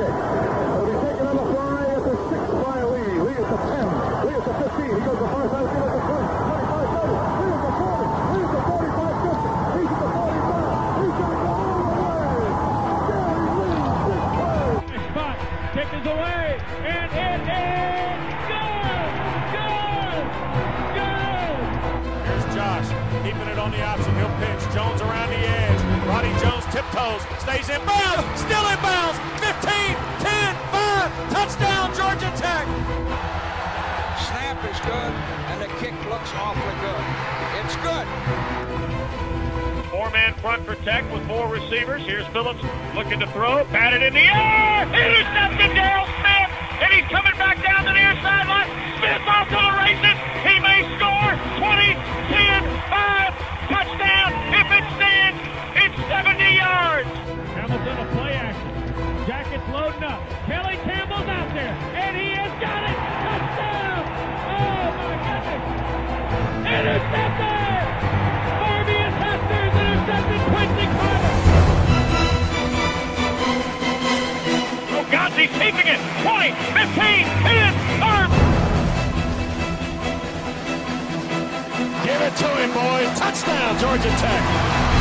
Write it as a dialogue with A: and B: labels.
A: kick. It'll be taken on the fly at the 6 by Lee. Lee is the 10. Lee is the 15. He goes the far side. He goes the 20. 25, 30. Lee is the 40. Lee is the 45, 50. He's at the 45. He's going to go all the way. Jerry Lee is away.
B: Spot. Kick is away. And it is good. Good. Good.
C: Here's Josh. Keeping it on the option. He'll pinch. Jones around the edge. Ronnie Jones tiptoes. Stays in bounds. Still in bounds. 15, 10, 5. Touchdown, Georgia Tech.
D: Snap is good, and the kick looks awfully good. It's good.
B: Four-man front for Tech with 4 receivers. Here's Phillips looking to throw. Batted in the air. Intercepted Darrell Smith. And he's coming back down the near sideline. Smith off to the races. He may score. 20, 10, 5. Touchdown. If it stands, it's 70 yards. Hamilton a play action. Jackets loading up. Kelly Campbell's out there. And he has got it. Touchdown. Oh, my goodness. Intercepted. Marvius Huskers intercepted Quincy Carter. Oh, Gotzi's keeping it. 20, 15, 10, 3rd.
C: Give it to him, boys. Touchdown, Georgia Tech.